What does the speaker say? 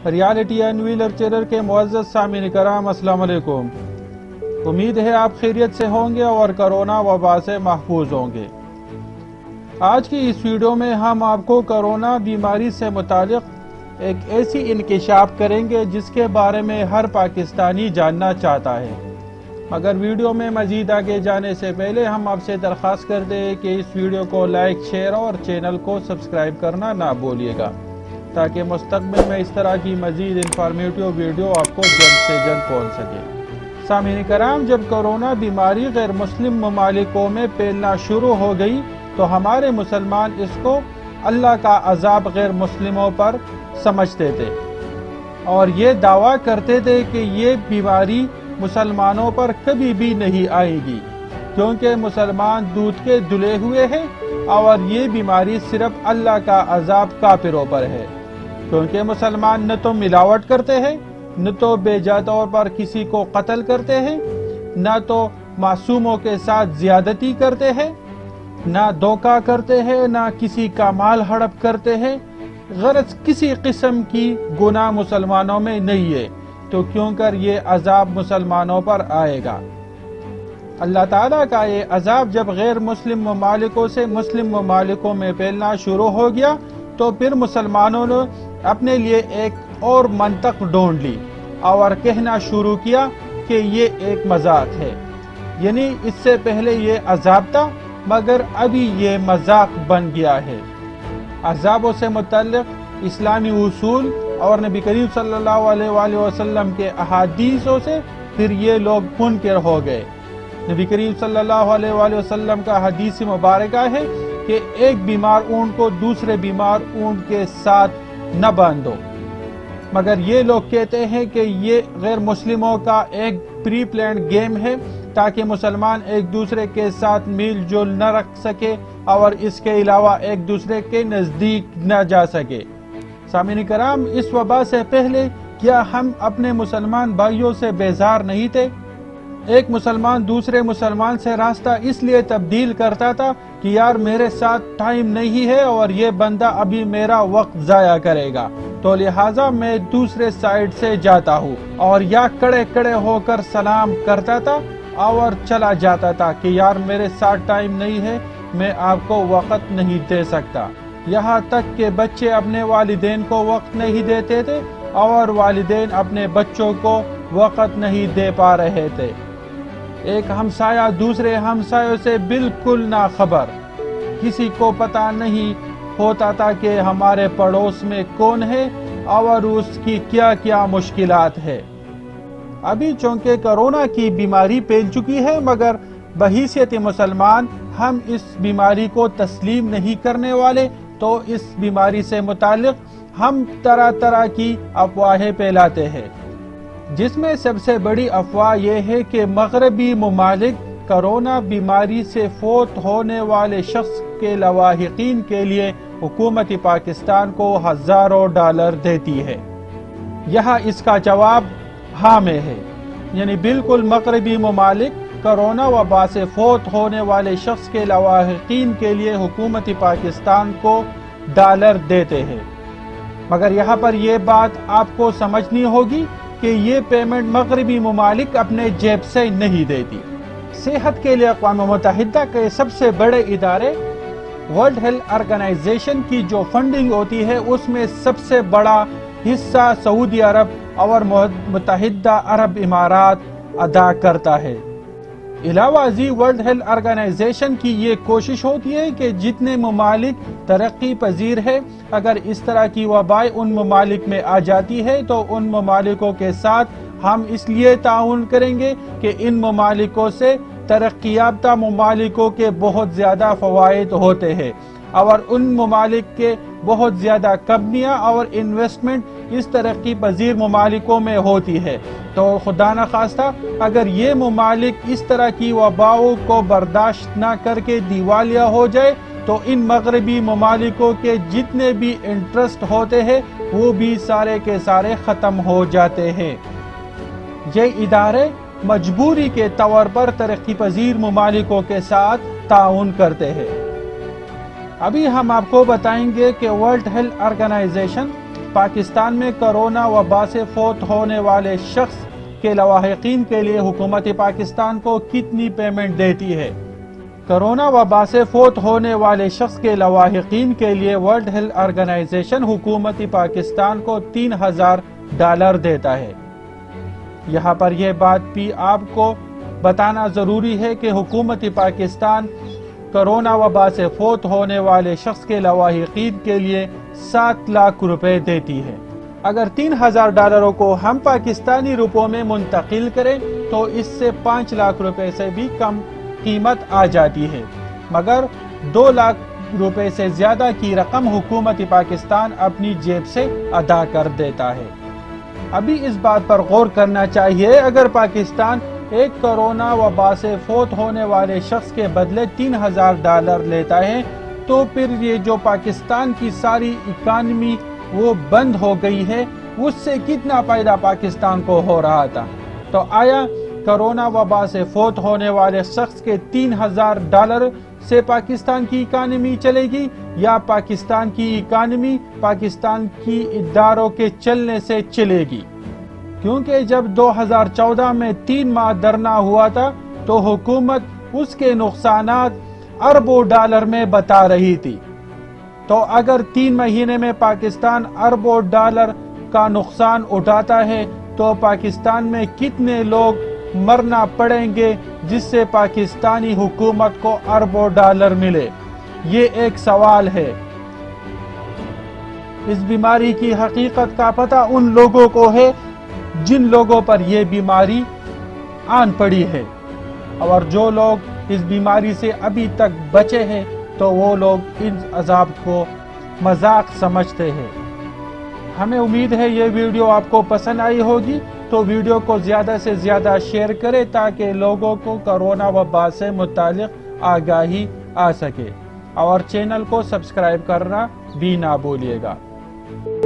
Reality انویلر channel کے معزز سامعین کرام السلام علیکم۔ امید ہے آپ خیریت سے ہوں گے اور کرونا وبا سے محفوظ ہوں گے۔ آج کی اس ویڈیو میں ہم آپ کو کرونا بیماری سے متعلق ایک ایسی انکشاف کریں گے جس کے بارے میں ہر پاکستانی جاننا چاہتا ہے۔ مگر ویڈیو میں مزید آگے جانے سے پہلے ہم آپ سے درخواست کرتے ہیں کہ اس ویڈیو کو لائک، شیئر اور چینل کو سبسکرائب کرنا نہ بھولیے گا تاکہ مستقبل میں اس طرح کی مزید انفارمیٹیو ویڈیو آپ کو جلد سے جلد پہنچ سکے۔ سامعین کرام، جب کرونا بیماری غیر مسلم ممالکوں میں پھیلنا شروع ہو گئی تو ہمارے مسلمان اس کو اللہ کا عذاب غیر مسلموں پر سمجھتے تھے اور یہ دعویٰ کرتے تھے کہ یہ بیماری مسلمانوں پر کبھی بھی نہیں آئے گی کیونکہ مسلمان دودھ کے دھلے ہوئے ہیں اور یہ بیماری صرف اللہ کا عذاب کافروں پر ہے کیونکہ مسلمان نہ تو ملاوٹ کرتے ہیں، نہ تو بے جا طور پر کسی کو قتل کرتے ہیں، نہ تو معصوموں کے ساتھ زیادتی کرتے ہیں، نہ دھوکہ کرتے ہیں، نہ کسی کا مال ہڑپ کرتے ہیں۔ غرض کسی قسم کی گناہ مسلمانوں میں نہیں ہے، تو کیوں کر یہ عذاب مسلمانوں پر آئے گا؟ اللہ تعالیٰ کا یہ عذاب جب غیر مسلم ممالکوں سے مسلم ممالکوں میں پھیلنا شروع ہو گیا تو پھر مسلمانوں نے اپنے لیے ایک اور منطق ڈھونڈ لی اور کہنا شروع کیا کہ یہ ایک مذاق ہے، یعنی اس سے پہلے یہ عذاب تھا مگر ابھی یہ مذاق بن گیا ہے۔ عذابوں سے متعلق اسلامی اصول اور نبی کریم صلی اللہ علیہ وآلہ وسلم کے احادیثوں سے پھر یہ لوگ منکر ہو گئے۔ نبی کریم صلی اللہ علیہ وآلہ وسلم کا حدیث مبارکہ ہے کہ ایک بیمار اونٹ کو دوسرے بیمار اونٹ کے ساتھ نہ باندھو، مگر یہ لوگ کہتے ہیں کہ یہ غیر مسلموں کا ایک پری پلانڈ گیم ہے تاکہ مسلمان ایک دوسرے کے ساتھ میل جول نہ رکھ سکے اور اس کے علاوہ ایک دوسرے کے نزدیک نہ جا سکے۔ سامعین کرام، اس وبا سے پہلے کیا ہم اپنے مسلمان بھائیوں سے بیزار نہیں تھے؟ ایک مسلمان دوسرے مسلمان سے راستہ اس لیے تبدیل کرتا تھا کہ یار میرے ساتھ ٹائم نہیں ہے اور یہ بندہ ابھی میرا وقت ضائع کرے گا تو لہٰذا میں دوسرے سائیڈ سے جاتا ہوں، اور یا کڑے کڑے ہو کر سلام کرتا تھا اور چلا جاتا تھا کہ یار میرے ساتھ ٹائم نہیں ہے، میں آپ کو وقت نہیں دے سکتا۔ یہاں تک کہ بچے اپنے والدین کو وقت نہیں دیتے تھے اور والدین اپنے بچوں کو وقت نہیں دے پا رہے تھے۔ ایک ہمسایہ دوسرے ہمسایوں سے بالکل نہ خبر، کسی کو پتہ نہیں ہوتا تھا کہ ہمارے پڑوس میں کون ہے اور اس کی کیا کیا مشکلات ہے۔ ابھی چونکہ کرونا کی بیماری پھیل چکی ہے مگر بحیثیت مسلمان ہم اس بیماری کو تسلیم نہیں کرنے والے، تو اس بیماری سے متعلق ہم طرح طرح کی افواہیں پھیلاتے ہیں، جس میں سب سے بڑی افواہ یہ ہے کہ مغربی ممالک کرونا بیماری سے فوت ہونے والے شخص کے لواحقین کے لیے حکومت پاکستان کو ہزاروں ڈالر دیتی ہے۔ یہاں اس کا جواب ہاں میں ہے، یعنی بالکل مغربی ممالک کرونا وبا سے فوت ہونے والے شخص کے لواحقین کے لیے حکومت پاکستان کو ڈالر دیتے ہیں۔ مگر یہاں پر یہ بات آپ کو سمجھنی ہوگی کہ یہ پیمنٹ مغربی ممالک اپنے جیب سے نہیں دیتی۔ صحت کے لیے اقوام متحدہ کے سب سے بڑے ادارے ورلڈ ہیلتھ آرگنائزیشن کی جو فنڈنگ ہوتی ہے اس میں سب سے بڑا حصہ سعودی عرب اور متحدہ عرب امارات ادا کرتا ہے۔ علاوہ ازیں ورلڈ ہیلتھ آرگنائزیشن کی یہ کوشش ہوتی ہے کہ جتنے ممالک ترقی پذیر ہے، اگر اس طرح کی وبائیں ان ممالک میں آ جاتی ہے تو ان ممالکوں کے ساتھ ہم اس لیے تعاون کریں گے کہ ان ممالکوں سے ترقی یافتہ ممالکوں کے بہت زیادہ فوائد ہوتے ہیں اور ان ممالک کے بہت زیادہ کمپنیاں اور انویسٹمنٹ اس ترقی پذیر ممالکوں میں ہوتی ہے۔ تو خدا نخواستہ اگر یہ ممالک اس طرح کی وباؤں کو برداشت نہ کر کے دیوالیہ ہو جائے تو ان مغربی ممالکوں کے جتنے بھی انٹرسٹ ہوتے ہیں وہ بھی سارے کے سارے ختم ہو جاتے ہیں۔ یہ ادارے مجبوری کے طور پر ترقی پذیر ممالکوں کے ساتھ تعاون کرتے ہیں۔ ابھی ہم آپ کو بتائیں گے کہ ورلڈ ہیلتھ آرگنائزیشن پاکستان میں کرونا وبا سے فوت ہونے والے شخص کے لواحقین کے لیے حکومت پاکستان کو کتنی پیمنٹ دیتی ہے؟ کرونا وبا سے فوت ہونے والے شخص کے لواحقین کے لیے ورلڈ ہیلتھ آرگنائزیشن حکومت پاکستان کو $3000 دیتا ہے۔ یہاں پر یہ بات بھی آپ کو بتانا ضروری ہے کہ حکومت پاکستان کرونا وبا سے فوت ہونے والے شخص کے لواحقین کے لیے 7 لاکھ روپے دیتی ہے۔ اگر $3000 کو ہم پاکستانی روپوں میں منتقل کریں تو اس سے 5 لاکھ روپے سے بھی کم قیمت آ جاتی ہے، مگر 2 لاکھ روپے سے زیادہ کی رقم حکومت پاکستان اپنی جیب سے ادا کر دیتا ہے۔ ابھی اس بات پر غور کرنا چاہیے، اگر پاکستان ایک کرونا وبا سے فوت ہونے والے شخص کے بدلے $3000 لیتا ہے تو پھر یہ جو پاکستان کی ساری اکانومی وہ بند ہو گئی ہے، اس سے کتنا فائدہ پاکستان کو ہو رہا تھا؟ تو آیا کرونا وبا سے فوت ہونے والے شخص کے $3000 سے پاکستان کی اکانومی چلے گی، یا پاکستان کی اکانومی پاکستان کی اداروں کے چلنے سے چلے گی؟ کیونکہ جب 2014 میں 3 ماہ دھرنا ہوا تھا تو حکومت اس کے نقصانات اربوں ڈالر میں بتا رہی تھی۔ تو اگر 3 مہینے میں پاکستان اربوں ڈالر کا نقصان اٹھاتا ہے تو پاکستان میں کتنے لوگ مرنا پڑیں گے جس سے پاکستانی حکومت کو اربوں ڈالر ملے؟ یہ ایک سوال ہے۔ اس بیماری کی حقیقت کا پتہ ان لوگوں کو ہے جن لوگوں پر یہ بیماری آن پڑی ہے، اور جو لوگ اس بیماری سے ابھی تک بچے ہیں تو وہ لوگ ان عذاب کو مذاق سمجھتے ہیں۔ ہمیں امید ہے یہ ویڈیو آپ کو پسند آئی ہوگی، تو ویڈیو کو زیادہ سے زیادہ شیئر کریں تاکہ لوگوں کو کرونا وبا سے متعلق آگاہی آ سکے، اور چینل کو سبسکرائب کرنا بھی نہ بھولیے گا۔